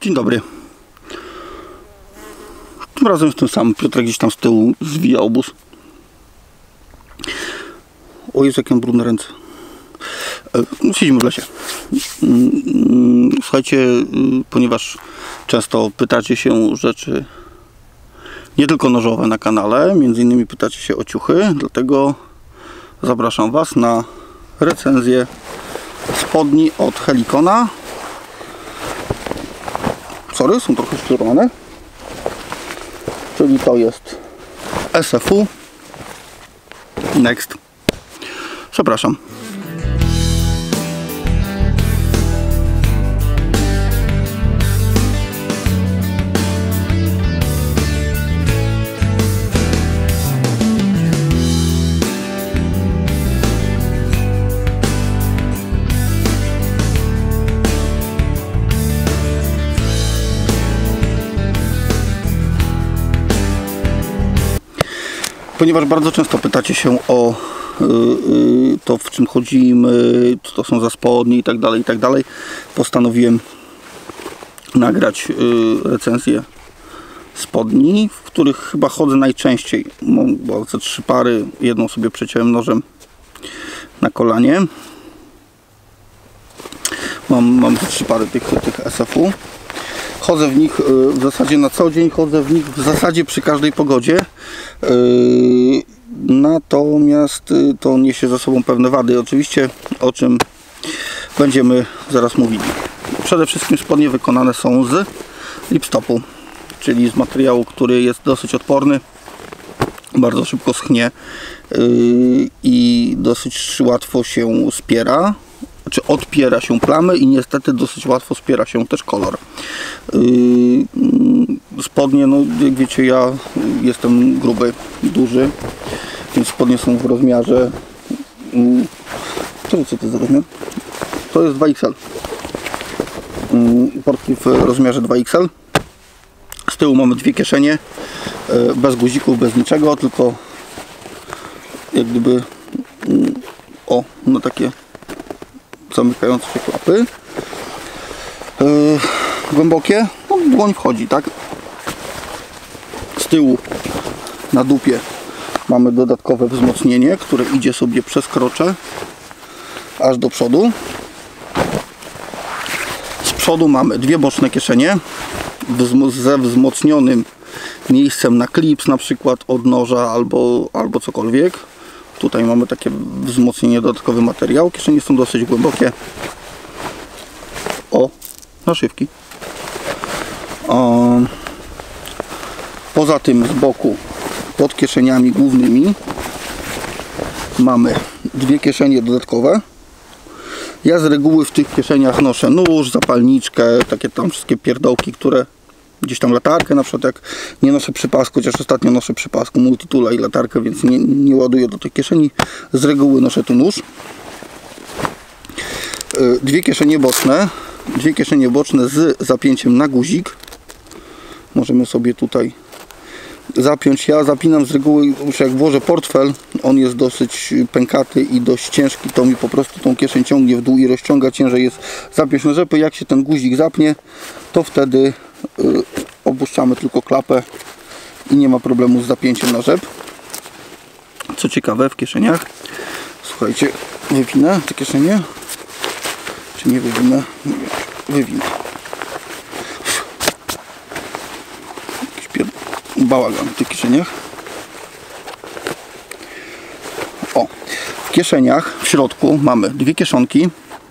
Dzień dobry. Tym razem jestem sam. Piotrek gdzieś tam z tyłu zwija obóz. O Jezu, jakie mam brudne ręce. Siedzimy w lesie. Słuchajcie, ponieważ często pytacie się rzeczy nie tylko nożowe na kanale, między innymi pytacie się o ciuchy, dlatego zapraszam Was na recenzję spodni od Helikona. Sorry, są trochę szturmowane. Czyli to jest SFU. Next. Przepraszam. Ponieważ bardzo często pytacie się o to, w czym chodzimy, co to są za spodnie i tak dalej, postanowiłem nagrać recenzję spodni, w których chyba chodzę najczęściej. Mam ze 3 pary, jedną sobie przeciąłem nożem na kolanie. Mam 3 pary tych SFU. Chodzę w nich w zasadzie na co dzień, chodzę w nich w zasadzie przy każdej pogodzie. Natomiast to niesie ze sobą pewne wady, oczywiście, o czym będziemy zaraz mówili. Przede wszystkim spodnie wykonane są z lipstopu, czyli z materiału, który jest dosyć odporny, bardzo szybko schnie i dosyć łatwo się spiera. Czy odpiera się plamy i niestety dosyć łatwo spiera się też kolor. Spodnie, no jak wiecie, ja jestem gruby, duży, więc spodnie są w rozmiarze... Co to jest za rozmiar? To jest 2XL. Portki w rozmiarze 2XL. Z tyłu mamy 2 kieszenie, bez guzików, bez niczego, tylko jak gdyby na takie zamykające się klapy. Głębokie, no, dłoń wchodzi, tak? Z tyłu na dupie mamy dodatkowe wzmocnienie, które idzie sobie przez krocze aż do przodu. Z przodu mamy 2 boczne kieszenie ze wzmocnionym miejscem na klips, na przykład od noża albo cokolwiek. Tutaj mamy takie wzmocnienie, dodatkowy materiał. Kieszenie są dosyć głębokie. Naszywki. Poza tym z boku, pod kieszeniami głównymi, mamy 2 kieszenie dodatkowe. Ja z reguły w tych kieszeniach noszę nóż, zapalniczkę, takie tam wszystkie pierdołki, które gdzieś tam, latarkę na przykład, jak nie noszę przypasku, chociaż ostatnio noszę przypasku, multitula i latarkę, więc nie ładuję do tej kieszeni. Z reguły noszę tu nóż. 2 kieszenie boczne. 2 kieszenie boczne z zapięciem na guzik. Możemy sobie tutaj zapiąć. Ja zapinam z reguły, jak włożę portfel, on jest dosyć pękaty i dość ciężki, to mi po prostu tą kieszeń ciągnie w dół i rozciąga. Ciężej jest zapiąć na rzepy. Jak się ten guzik zapnie, to wtedy opuszczamy tylko klapę i nie ma problemu z zapięciem na rzep. Co ciekawe, w kieszeniach, słuchajcie, wywinę te kieszenie, czy nie wywinę? Nie wiem, wywinę. Jakiś bałagan w tych kieszeniach. W kieszeniach w środku mamy 2 kieszonki.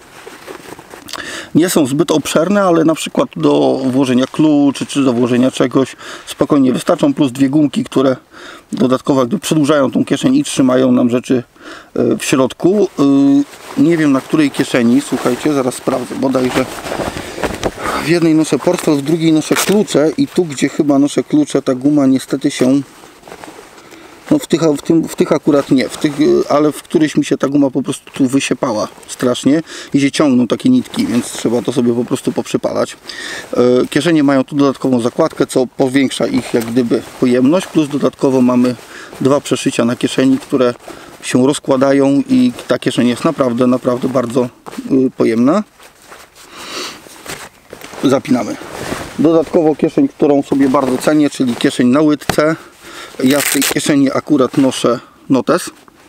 Nie są zbyt obszerne, ale na przykład do włożenia kluczy czy do włożenia czegoś spokojnie wystarczą, plus 2 gumki, które dodatkowo jakby przedłużają tą kieszeń i trzymają nam rzeczy w środku. Nie wiem, na której kieszeni, słuchajcie, zaraz sprawdzę, bodajże w jednej noszę portfel, w drugiej noszę klucze i tu, gdzie chyba noszę klucze, ta guma niestety się... No w tych akurat nie, ale w któryś mi się ta guma po prostu tu wysiepała strasznie i się ciągną takie nitki, więc trzeba to sobie po prostu poprzypalać. Kieszenie mają tu dodatkową zakładkę, co powiększa ich jak gdyby pojemność, plus dodatkowo mamy 2 przeszycia na kieszeni, które się rozkładają i ta kieszeń jest naprawdę bardzo pojemna. Zapinamy Dodatkowo kieszeń, którą sobie bardzo cenię, czyli kieszeń na łydce. Ja w tej kieszeni akurat noszę notes.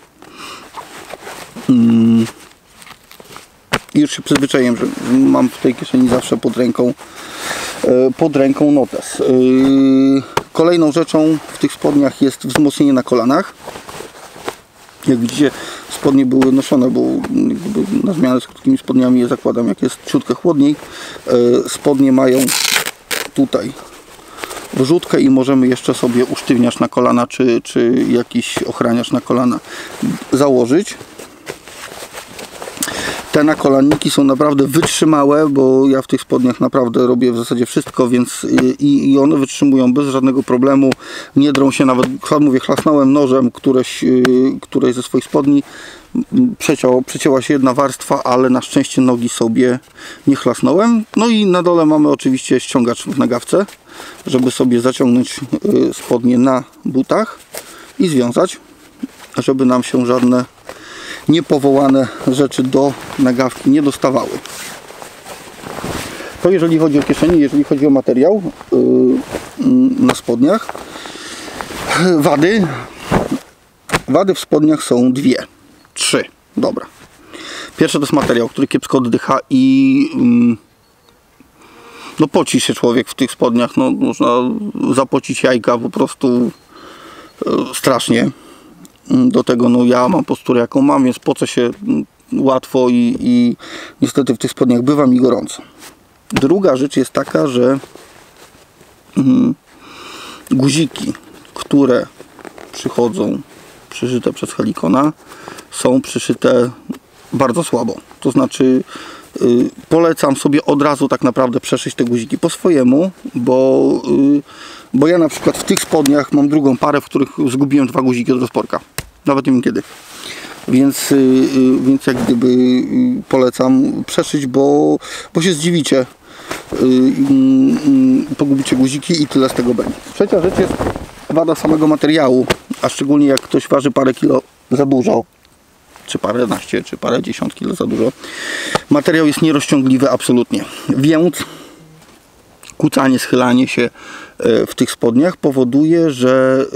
I już się przyzwyczaiłem, że mam w tej kieszeni zawsze pod ręką notes. Kolejną rzeczą w tych spodniach jest wzmocnienie na kolanach. Jak widzicie, spodnie były noszone, bo na zmianę z krótkimi spodniami je zakładam, jak jest ciutkę chłodniej. Spodnie mają tutaj wrzutkę i możemy jeszcze sobie usztywniacz na kolana, czy jakiś ochraniacz na kolana założyć. Te nakolanniki są naprawdę wytrzymałe, bo ja w tych spodniach naprawdę robię w zasadzie wszystko, więc i one wytrzymują bez żadnego problemu, nie drą się nawet, mówię, chlasnąłem nożem któreś ze swoich spodni, przecięła się jedna warstwa, ale na szczęście nogi sobie nie chlasnąłem. No i na dole mamy oczywiście ściągacz w nagawce, żeby sobie zaciągnąć spodnie na butach i związać, żeby nam się żadne niepowołane rzeczy do nagawki nie dostawały. To jeżeli chodzi o kieszenie, jeżeli chodzi o materiał na spodniach. Wady w spodniach są trzy. Dobra. Pierwsze to jest materiał, który kiepsko oddycha i no poci się człowiek w tych spodniach. No, można zapocić jajka po prostu strasznie. Do tego no ja mam posturę jaką mam, więc pocę się łatwo i niestety w tych spodniach bywa mi gorąco. Druga rzecz jest taka, że guziki, które przychodzą przyszyte przez Helikona, są przyszyte bardzo słabo. To znaczy polecam sobie od razu tak naprawdę przeszyć te guziki po swojemu, bo ja na przykład w tych spodniach mam drugą parę, w których zgubiłem 2 guziki od rozporka. Nawet nie wiem kiedy. Więc jak gdyby polecam przeszyć, bo się zdziwicie. Pogubicie guziki i tyle z tego będzie. Trzecia rzecz jest wada samego materiału, a szczególnie jak ktoś waży parę kilo za dużo, czy paręnaście, czy parę dziesiąt kilo za dużo. Materiał jest nierozciągliwy absolutnie, więc kucanie, schylanie się w tych spodniach powoduje, że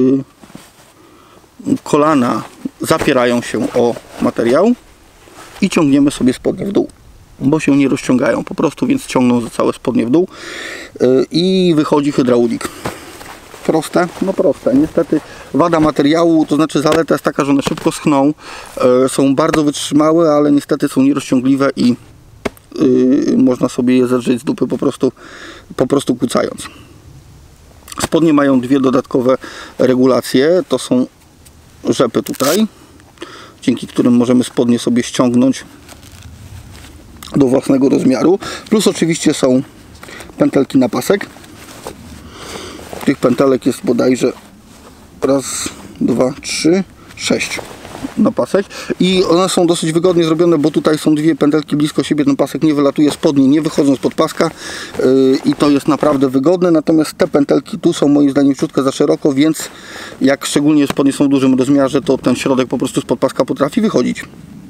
kolana zapierają się o materiał i ciągniemy sobie spodnie w dół, bo się nie rozciągają po prostu, więc ciągną za całe spodnie w dół i wychodzi hydraulik. Proste? No proste. Niestety wada materiału, to znaczy zaleta jest taka, że one szybko schną, są bardzo wytrzymałe, ale niestety są nierozciągliwe i można sobie je zedrzeć z dupy po prostu kucając. Spodnie mają 2 dodatkowe regulacje, to są rzepy tutaj, dzięki którym możemy spodnie sobie ściągnąć do własnego rozmiaru, plus oczywiście są pętelki na pasek. Tych pętelek jest bodajże 1, 2, 3, 6 na pasek i one są dosyć wygodnie zrobione, bo tutaj są 2 pętelki blisko siebie, ten pasek nie wylatuje, spodnie nie wychodzą spod paska i to jest naprawdę wygodne. Natomiast te pętelki tu są moim zdaniem ciutkę za szeroko, więc jak szczególnie spodnie są w dużym rozmiarze, to ten środek po prostu spod paska potrafi wychodzić.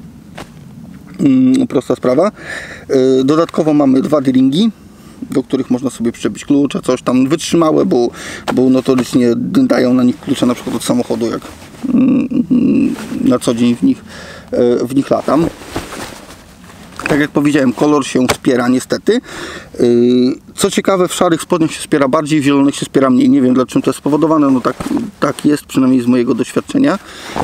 Prosta sprawa. Dodatkowo mamy 2 D-ringi, do których można sobie przyczepić klucze, coś tam wytrzymałe, bo notorycznie dają na nich klucze na przykład od samochodu, jak na co dzień w nich latam. Tak jak powiedziałem, kolor się spiera niestety. Co ciekawe, w szarych spodniach się spiera bardziej, w zielonych się spiera mniej. Nie wiem, dlaczego to jest spowodowane, no tak jest, przynajmniej z mojego doświadczenia.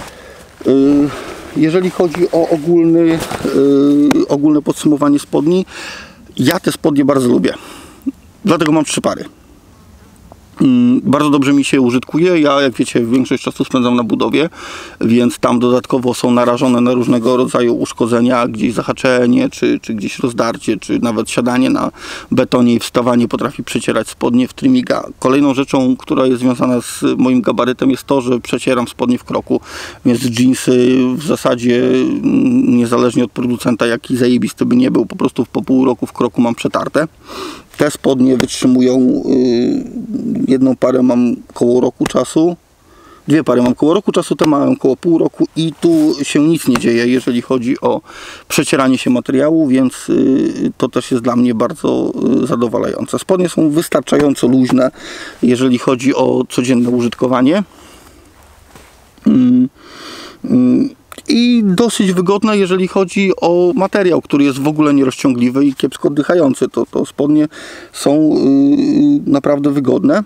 Jeżeli chodzi o ogólne podsumowanie spodni, ja te spodnie bardzo lubię, dlatego mam 3 pary. Bardzo dobrze mi się użytkuje. Ja, jak wiecie, większość czasu spędzam na budowie, więc tam dodatkowo są narażone na różnego rodzaju uszkodzenia, gdzieś zahaczenie, czy gdzieś rozdarcie, czy nawet siadanie na betonie i wstawanie potrafi przecierać spodnie w trymiga. Kolejną rzeczą, która jest związana z moim gabarytem, jest to, że przecieram spodnie w kroku, więc dżinsy w zasadzie niezależnie od producenta, jaki zajebisty by nie był, po prostu po pół roku w kroku mam przetarte. Te spodnie wytrzymują, jedną parę mam koło roku czasu, Dwie pary mam koło roku czasu, te mają koło pół roku i tu się nic nie dzieje, jeżeli chodzi o przecieranie się materiału, więc to też jest dla mnie bardzo zadowalające. Spodnie są wystarczająco luźne, jeżeli chodzi o codzienne użytkowanie. I dosyć wygodne, jeżeli chodzi o materiał, który jest w ogóle nierozciągliwy i kiepsko oddychający. To spodnie są naprawdę wygodne.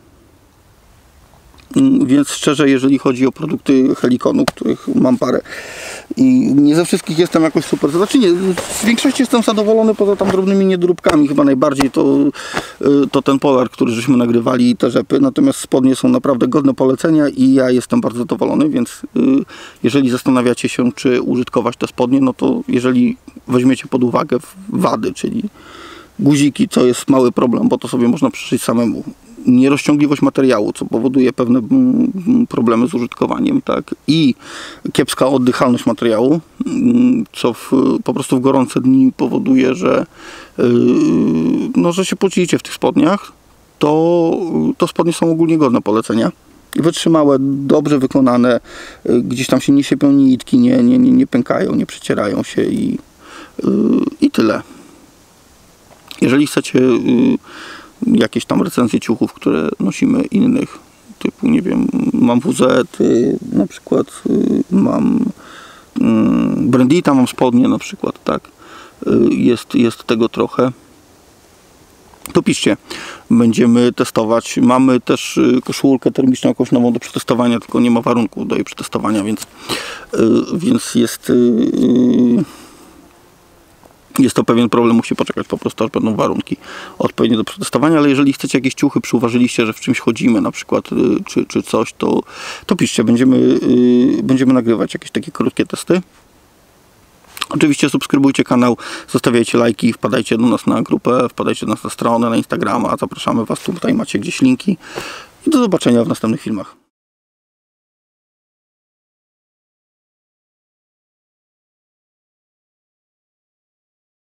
Więc szczerze, jeżeli chodzi o produkty Helikonu, których mam parę i nie ze wszystkich jestem jakoś super, znaczy nie, z większości jestem zadowolony, poza tam drobnymi niedróbkami, chyba najbardziej to ten polar, który żeśmy nagrywali i te rzepy, natomiast spodnie są naprawdę godne polecenia i ja jestem bardzo zadowolony, więc jeżeli zastanawiacie się, czy użytkować te spodnie, no to jeżeli weźmiecie pod uwagę wady, czyli guziki, co jest mały problem, bo to sobie można przyszyć samemu. Nierozciągliwość materiału, co powoduje pewne problemy z użytkowaniem, tak? I kiepska oddychalność materiału, co po prostu w gorące dni powoduje, że że się pocicie w tych spodniach, to spodnie są ogólnie godne polecenia. Wytrzymałe, dobrze wykonane, gdzieś tam się nie siepią nitki, nie pękają, nie przecierają się i tyle. Jeżeli chcecie jakieś tam recenzje ciuchów, które nosimy innych, typu, nie wiem, mam WZ, na przykład mam Brandita, mam spodnie na przykład, tak, jest tego trochę, to piszcie, będziemy testować. Mamy też koszulkę termiczną jakąś nową do przetestowania, tylko nie ma warunków do jej przetestowania, więc jest to pewien problem, musi poczekać po prostu, aż będą warunki odpowiednie do przetestowania, ale jeżeli chcecie jakieś ciuchy, przyuważyliście, że w czymś chodzimy na przykład, czy coś, to piszcie, będziemy nagrywać jakieś takie krótkie testy. Oczywiście subskrybujcie kanał, zostawiajcie lajki, wpadajcie do nas na grupę, wpadajcie do nas na stronę, na Instagrama, zapraszamy Was, tutaj macie gdzieś linki i do zobaczenia w następnych filmach.